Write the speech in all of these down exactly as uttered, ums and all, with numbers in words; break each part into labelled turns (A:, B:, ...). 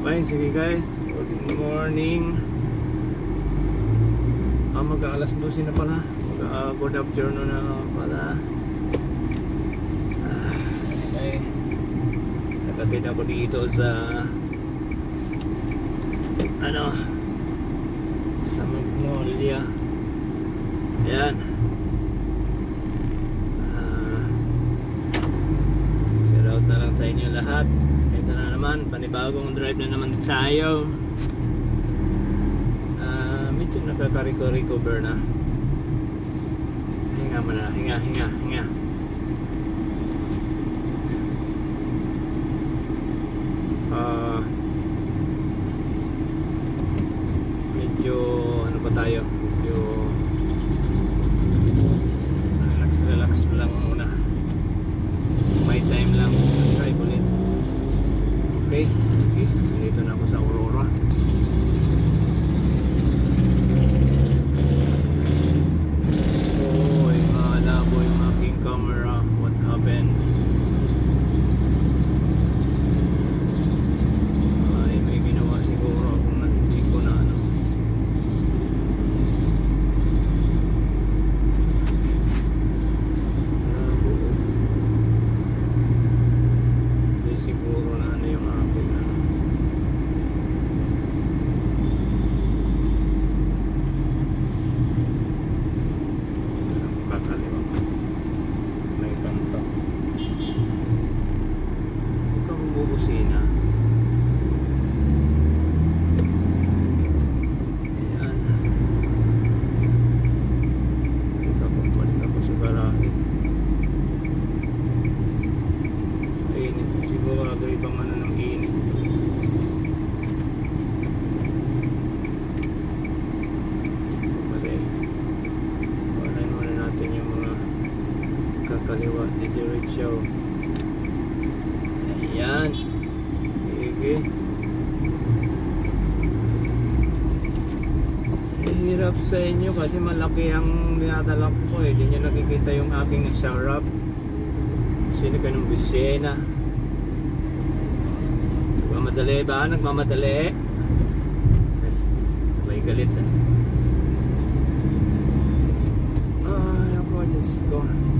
A: Okay, sige guys. Good morning. Ah, mag-aalas dos na pala. Mag uh, good afternoon na pala. Ah, okay. Nakatid ako dito sa ano sa Magnolia. Ayan. Ah, shout out na lang sa inyo lahat. Ito na naman, panibagong drive na naman tayo. Uh, medyo nakaka-recover na. Hinga mo na, hinga, hinga, hinga. Uh, medyo ano pa tayo? Medyo relax, relax lang muna. May time lang, drive ulit. Okay, sige, dito na ako sa Aurora. Oh, malabo yung aking camera. What happened? Ay, may ginawa siguro kung hindi ko na ano. Malabo. Hindi siguro na ano yung aking ano. Kakaliwa. May kanto. Huwag kang bubusina. Ayan. Balik ako, balik ako sa garahe. Init. Sigurado ibang ano ng init. Balik. Walain muna natin yung mga kakaliwa di diretso. Ayan. Sige. Hirap sa inyo kasi malaki ang dinadala ko eh. Hindi nyo nakikita yung aking sarap. Sino ka ng bisena? Nagmamadali ba? Nagmamadali? Sabay galit ah. Ay, ako, Diyos ko.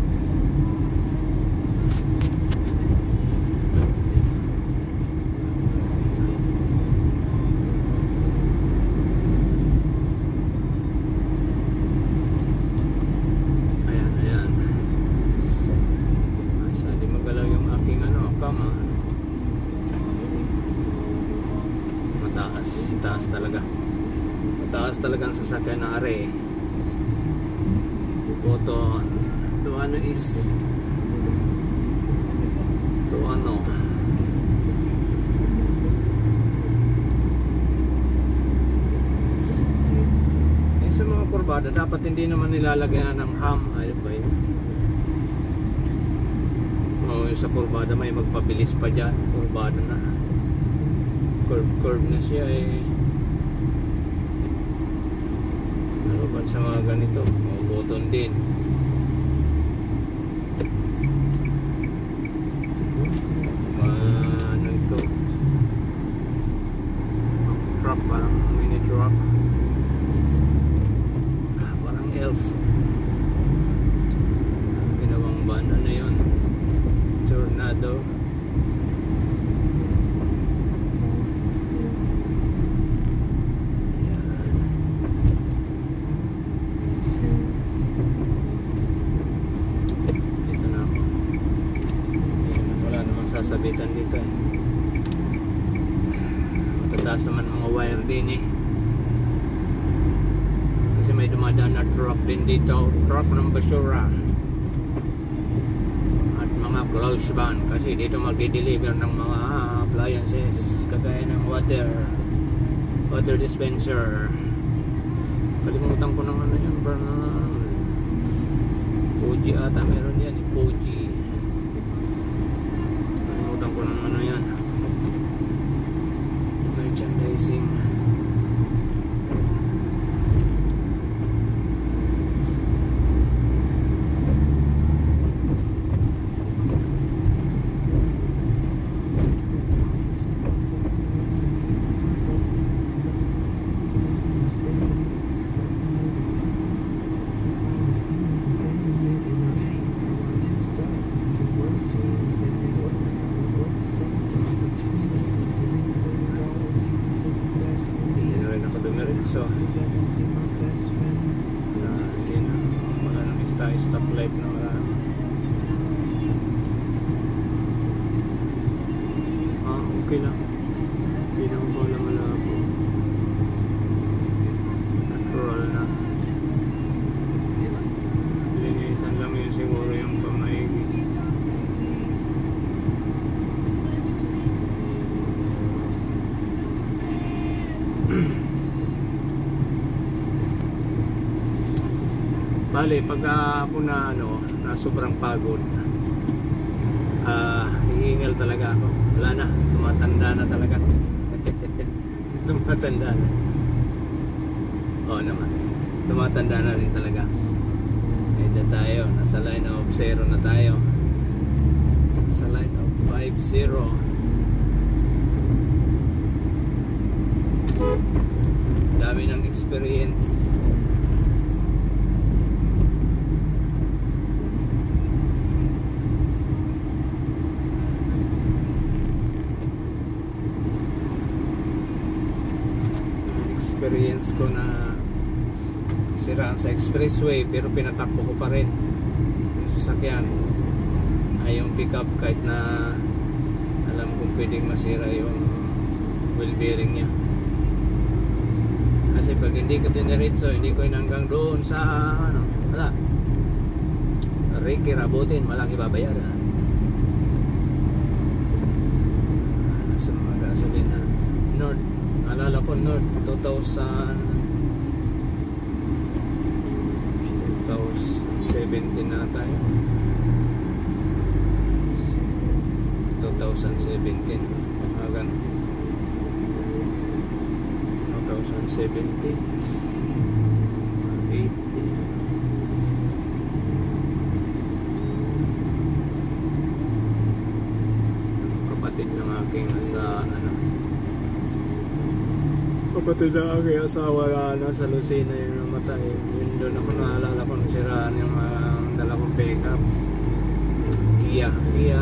A: Ayan, ayan. Ay, saan di magalaw yung aking ano, kama. Mataas, taas talaga. Mataas talagang sasakyan na are. Ito, ito ano is ito ano eh, sa mga kurbada dapat hindi naman nilalagyan ng ham. Ayun ba yun? Oh, sa kurbada may magpabilis pa dyan. Kurbada na curve curve na siya eh. Ano ba sa mga ganito? Mga button din. Uh, ano ito? Truck, parang mini truck. Ah, parang elf. Ginawang van. Ano yun? Tornado. Sasabitan dito eh. Matataas naman mga wire din eh. Kasi may dumadaan na truck din dito. Truck ng basura. At mga close van. Kasi dito magdi-deliver ng mga appliances. Kagaya ng water. Water dispenser. Kalimutan ko ng ano yan. Fuji ata meron yan. Fuji. Ko ng ano yan, merchandising. stoplight na marami. Ah, okay lang. Hindi naman pala malabo. Natural na. Linisan lang yun siguro yung pamaigi. Bale, pag uh, ako na ano, na sobrang pagod, ah, uh, hihingal talaga ako. Wala na, tumatanda na talaga. Tumatanda na. Oo naman. Tumatanda na rin talaga. Eh, na tayo, nasa line of zero na tayo. Nasa line of five zero. Dami ng experience. Experience ko na siraan sa expressway pero pinatakbo ko pa rin yung sasakyan ay yung pickup kahit na alam kong pwedeng masira yung wheel bearing nya. Kasi pag hindi ko diniritso, hindi ko inanggang doon sa ano, wala, Ricky Rabutin, malaki babayaran. Nasa mga gasolina North, alala ko North two thousand seventeen na tayo. twenty seventeen mga ganun. twenty seventeen eighteen kapatid ng aking sa ano kapatid ng aking asawa na sa Lucena yung namatay. Yun doon ako naalala ko nasiraan yung uh, dalawang pick-up Kia Kia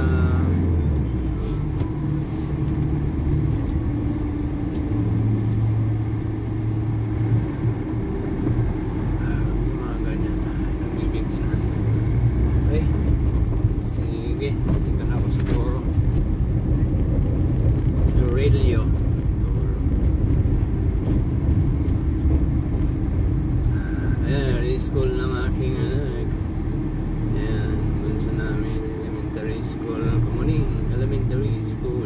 A: school ng aking anak. Ayan, bunso namin, elementary school, Kamuning Elementary School.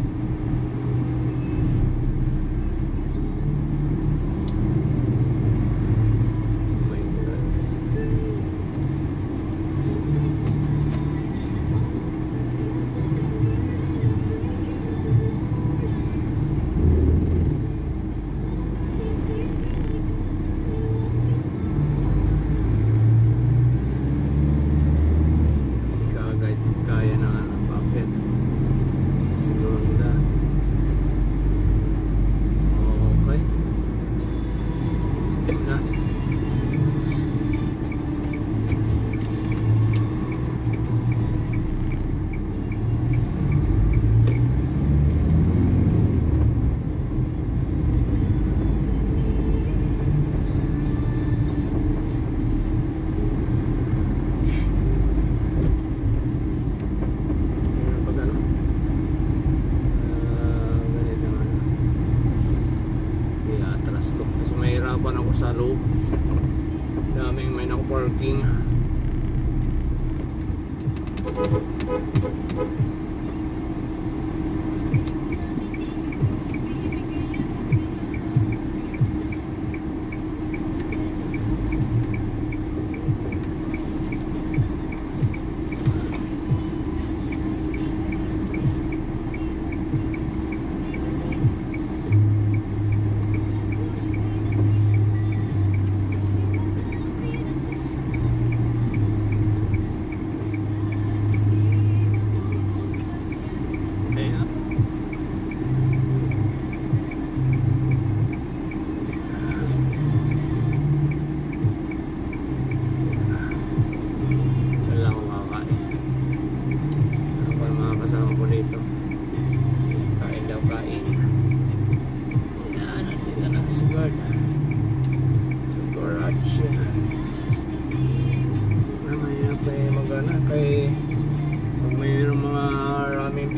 A: Kasi mahirapan ako sa loob. Daming may naka-parking.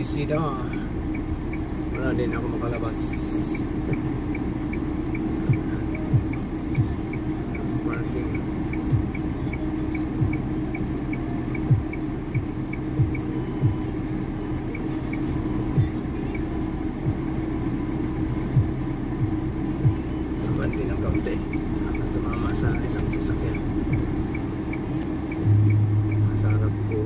A: bisita. Wala din ako makalabas. Parking. Nabanti ng kaunti. At tumama sa isang sasakyan. Sa harap ko.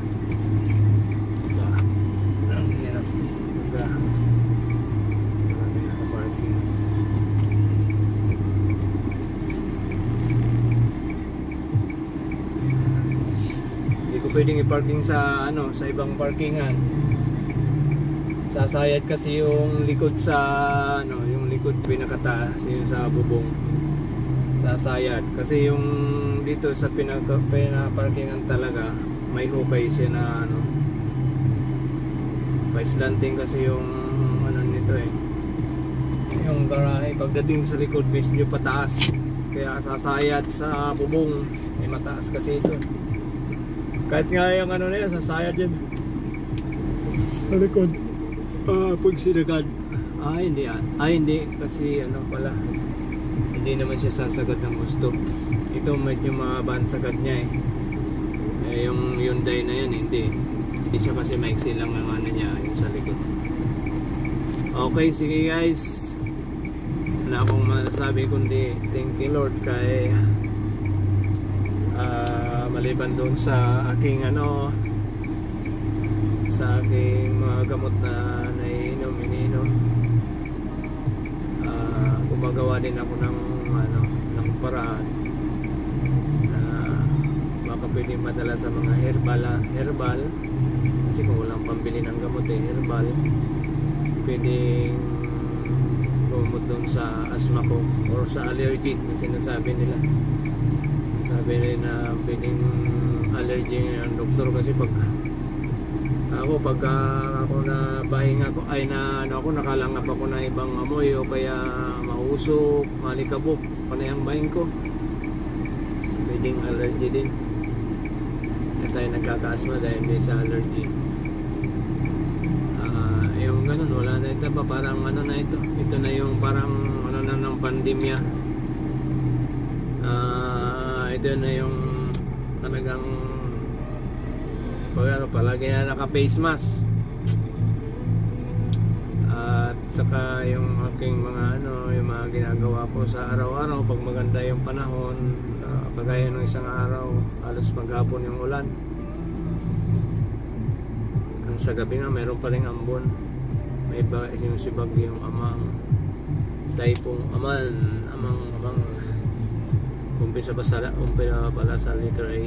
A: Ang hirap. Baga. Marami nakaparking. Hindi ko pwedeng i-parking sa ano, sa ibang parkingan. Sasayad kasi yung likod sa ano, yung likod pinakataas, yung sa bubong. Sasayad kasi yung dito sa pinaka pinaparkingan talaga may hukay siya na ano, pa-slanting kasi yung ano nito eh, yung garahe pagdating sa likod medyo pataas, kaya sasayad sa bubong, may mataas kasi ito. Kahit nga yung ano na yan, sasayad yan sa likod. Ah, pag sinagad. Ah, hindi ah. Ah, hindi. Kasi ano pala, hindi naman siya sasagad ng gusto. Ito medyo mahaba ang sagad niya eh. Eh yung Hyundai na yan, hindi. Hindi siya kasi maiksi lang ang ano niya, yung sa likod. Okay, sige guys. Wala akong masasabi kundi thank you Lord kay uh, maliban doon sa aking ano, sa aking mga gamot na naiinom, iniinom, uh, gumagawa din ako ng ano, ng paraan na baka pwedeng madala sa mga herbal, herbal kasi kung walang pambili ng gamot eh, herbal pwedeng gumot doon sa asma ko or sa allergy na sinasabi nila. Sabi nila na pwedeng allergy ng doktor kasi pag ako pagka ako na bahinga ko ay na ano ako nakalangap ako na ibang amoy o kaya mausok, malikabok, panay ang bahin ko. Pwedeng allergy din. Kaya tayo nagkakaasma dahil may sa allergy. Uh, yung ganun, wala na ito pa parang ano na ito. Ito na yung parang ano na ng pandemya. Uh, ito na yung talagang pag ano, palagi na naka-face mask. At saka yung aking mga ano, yung mga ginagawa ko sa araw-araw pag maganda yung panahon, uh, kagaya ng isang araw, halos maghapon yung ulan. Ang sa gabi nga, mayroon pa rin ambon. May iba yung si Bagyong Amang, Taipong Aman, Amang, Amang. Umpisa pa sa, umpisa pala sa letter A.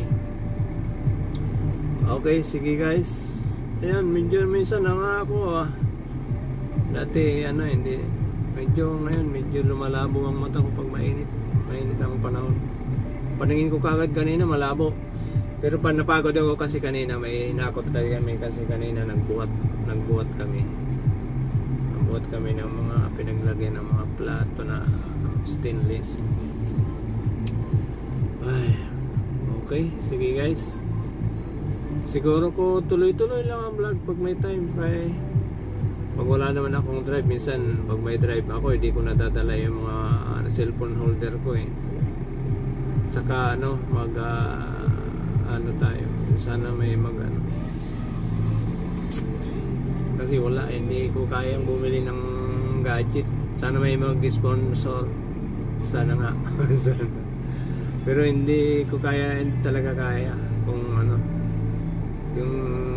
A: Okay, sige guys. Ayan, medyo minsan na nga ako ah. Dati ano, hindi. Medyo ngayon, medyo lumalabo ang mata ko pag mainit. Mainit ang panahon. Paningin ko kagad kanina, malabo. Pero pa napagod ako kasi kanina, may inakot kami kasi kanina nagbuhat, nagbuhat kami. Nagbuhat kami ng mga pinaglagyan ng mga plato na stainless. Ay, okay, sige guys. Siguro ko tuloy-tuloy lang ang vlog pag may time. Kaya pag wala naman akong drive, minsan pag may drive ako, hindi ko nadadala yung mga uh, cellphone holder ko eh. Saka ano, mag uh, ano tayo, sana may mag ano. Kasi wala, hindi ko kayang bumili ng gadget. Sana may mag-sponsor. Sana nga. Pero hindi ko kaya, hindi talaga kaya kung ano, yung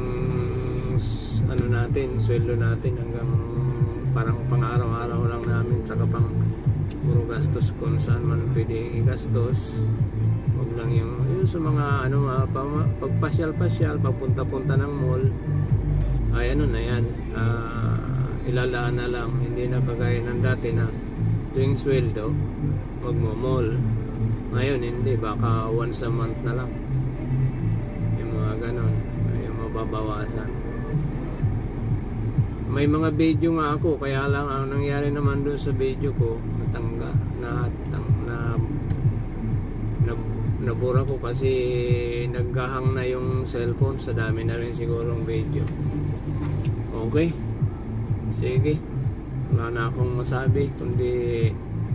A: ano natin, sweldo natin hanggang parang pang araw-araw lang namin, saka pang puro gastos kung saan man pwede i-gastos. Huwag lang yung, yung sa mga ano, pagpasyal-pasyal, pagpunta-punta ng mall, ay ano na yan, uh, ilalaan na lang, hindi na kagaya ng dati na tuwing sweldo magmo-mall. Ngayon hindi, baka once a month na lang yung mga ganon, yung mababawasan. May mga video nga ako, kaya lang ang nangyari naman doon sa video ko, natangga na tang, na, na nabura ko kasi naghahang na yung cellphone, sa dami na rin sigurong video. Okay, sige, wala na akong masabi kundi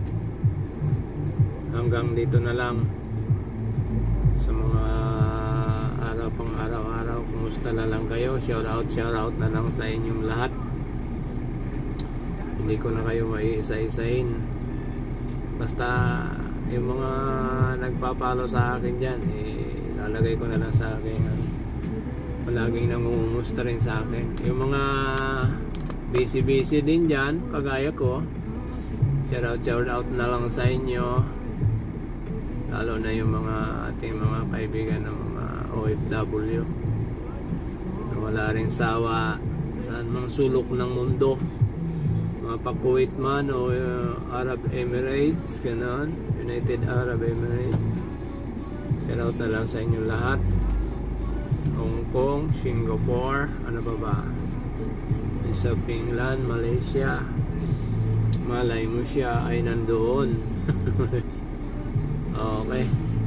A: hanggang dito na lang. Sa mga araw pang araw-araw, kumusta na lang kayo? Shout out, shout out na lang sa inyong lahat. Hindi ko na kayo maiisa-isahin. Basta yung mga nagpapalo sa akin dyan, eh, lalagay ko na lang sa akin. Palaging nangungumusta rin sa akin. Yung mga busy-busy din dyan, kagaya ko, shout out, shout out na lang sa inyo. Lalo na yung mga ating mga kaibigan ng mga O F W na wala rin sawa saan mang sulok ng mundo, mga pa-Kuwait man o uh, Arab Emirates, ganon, United Arab Emirates. Shout out na lang sa inyo lahat. Hong Kong, Singapore, ano ba ba, sa Finland, Malaysia, malay mo siya ay nandoon. Okay,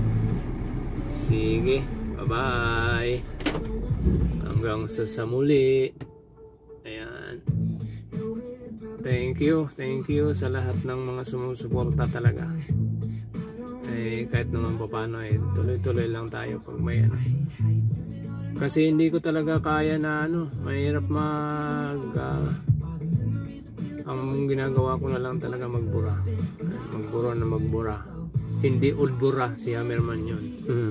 A: sige, bye bye, hanggang sa sa muli. Ayan, thank you, thank you sa lahat ng mga sumusuporta talaga. Eh, kahit naman pa paano, eh, tuloy-tuloy lang tayo pag may ano. Kasi hindi ko talaga kaya na ano, mahirap mag uh, ang ginagawa ko na lang talaga magbura, magbura na magbura. Hindi ulbura, si Hammerman yun.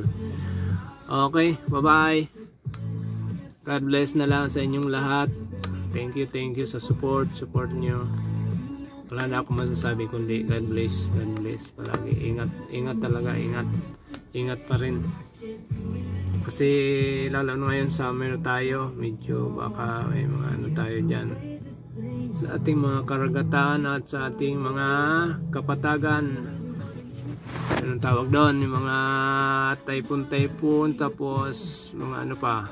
A: Okay, bye bye. God bless na lang sa inyong lahat. Thank you, thank you sa support, support nyo. Wala na akong masasabi kundi God bless, God bless. Palagi ingat, ingat talaga, ingat. Ingat pa rin. Kasi lalo na ngayon summer tayo, medyo baka may mga ano tayo dyan sa ating mga karagatan at sa ating mga kapatagan. Anong tawag doon? Yung mga typhoon-typhoon, tapos mga ano pa,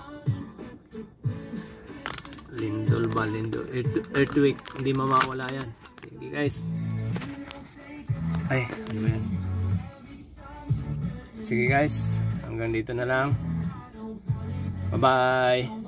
A: lindol ba? Lindol, earthquake, hindi mamawala yan. Sige guys, ay ano ba yan? Sige guys, hanggang dito na lang. Bye bye.